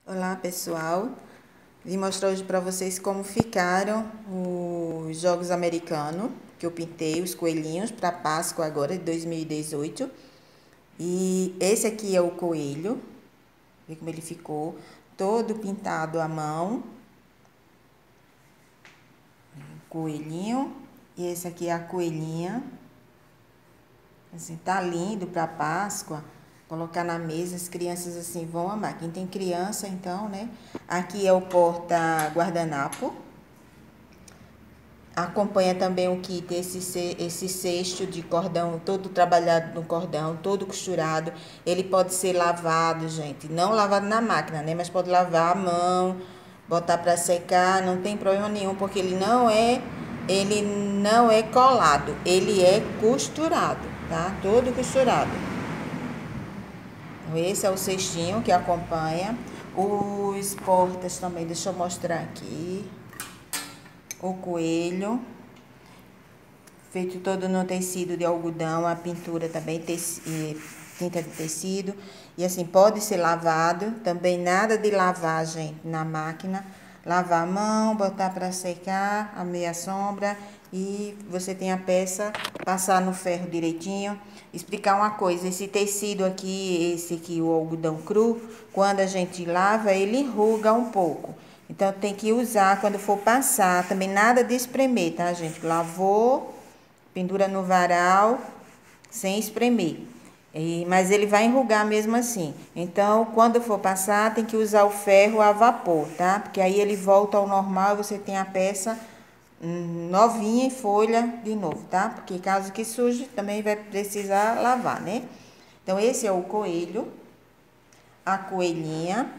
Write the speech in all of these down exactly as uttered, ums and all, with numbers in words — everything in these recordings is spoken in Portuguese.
Olá pessoal, vim mostrar hoje para vocês como ficaram os jogos americanos que eu pintei, os coelhinhos para Páscoa agora de dois mil e dezoito. E esse aqui é o coelho, vê como ele ficou, todo pintado à mão, coelhinho. E esse aqui é a coelhinha, assim, tá lindo para Páscoa. Colocar na mesa, as crianças assim vão amar. Quem tem criança, então, né? Aqui é o porta guardanapo. Acompanha também o kit, esse, esse cesto de cordão, todo trabalhado no cordão, todo costurado. Ele pode ser lavado, gente. Não lavado na máquina, né? Mas pode lavar a mão, botar para secar, não tem problema nenhum, porque ele não é, ele não é colado, ele é costurado, tá? Todo costurado. Esse é o cestinho que acompanha. Os portas também, deixa eu mostrar aqui. O coelho, feito todo no tecido de algodão, a pintura também, tinta de tecido. E assim, pode ser lavado, também nada de lavagem na máquina. Lavar a mão, botar para secar a meia sombra e você tem a peça, passar no ferro direitinho. Explicar uma coisa, esse tecido aqui, esse aqui, o algodão cru, quando a gente lava, ele enruga um pouco. Então, tem que usar quando for passar, também nada de espremer, tá, gente? Lavou, pendura no varal, sem espremer. E, mas ele vai enrugar mesmo assim. Então, quando for passar, tem que usar o ferro a vapor, tá? Porque aí ele volta ao normal e você tem a peça hum, novinha em folha de novo, tá? Porque caso que suje, também vai precisar lavar, né? Então, esse é o coelho, a coelhinha.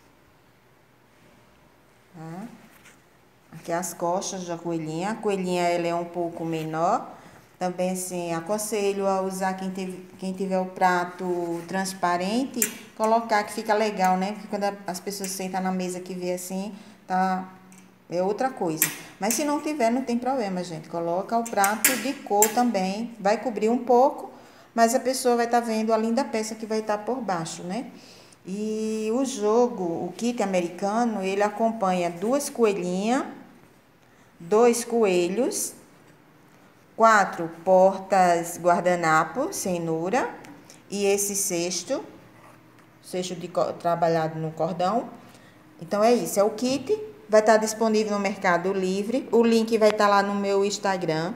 Tá? Aqui as costas da coelhinha. A coelhinha ela é um pouco menor. Também, assim, aconselho a usar quem, teve, quem tiver o prato transparente, colocar que fica legal, né? Porque quando as pessoas sentam na mesa que vê assim, tá... é outra coisa. Mas se não tiver, não tem problema, gente. Coloca o prato de cor também. Vai cobrir um pouco, mas a pessoa vai estar tá vendo a linda peça que vai estar tá por baixo, né? E o jogo, o kit americano, ele acompanha duas coelhinhas, dois coelhos, quatro portas guardanapo, cenoura, e esse cesto, cesto de, trabalhado no cordão. Então, é isso, é o kit, vai estar disponível no Mercado Livre, o link vai estar lá no meu Instagram.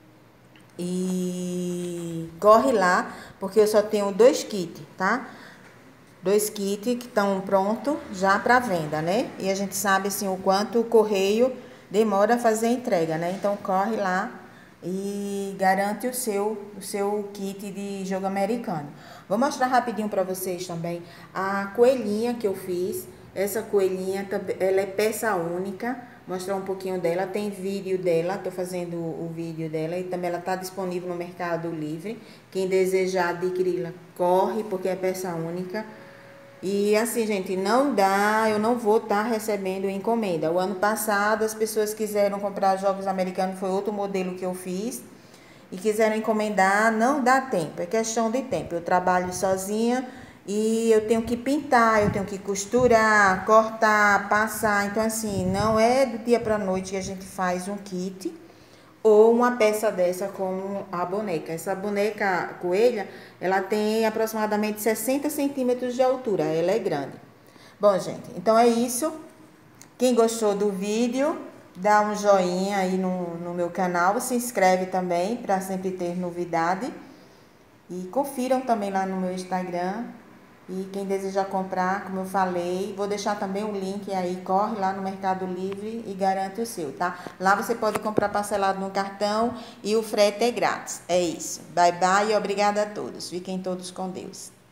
E corre lá, porque eu só tenho dois kits, tá? Dois kits que estão prontos já para venda, né? E a gente sabe, assim, o quanto o correio demora a fazer a entrega, né? Então, corre lá e garante o seu, o seu kit de jogo americano. Vou mostrar rapidinho para vocês também a coelhinha que eu fiz. Essa coelhinha, ela é peça única. Mostrar um pouquinho dela, tem vídeo dela, tô fazendo o vídeo dela e também ela tá disponível no Mercado Livre. Quem desejar adquiri-la, corre, porque é peça única. E assim, gente, não dá, eu não vou estar tá recebendo encomenda. O ano passado, as pessoas quiseram comprar jogos americanos, foi outro modelo que eu fiz. E quiseram encomendar, não dá tempo, é questão de tempo. Eu trabalho sozinha e eu tenho que pintar, eu tenho que costurar, cortar, passar. Então, assim, não é do dia para a noite que a gente faz um kit ou uma peça dessa como a boneca. Essa boneca coelha, ela tem aproximadamente sessenta centímetros de altura, ela é grande. Bom, gente, então é isso. Quem gostou do vídeo, dá um joinha aí no, no meu canal, se inscreve também para sempre ter novidade. E confiram também lá no meu Instagram. E quem desejar comprar, como eu falei, vou deixar também o link aí, corre lá no Mercado Livre e garante o seu, tá? Lá você pode comprar parcelado no cartão e o frete é grátis. É isso. Bye, bye e obrigada a todos. Fiquem todos com Deus.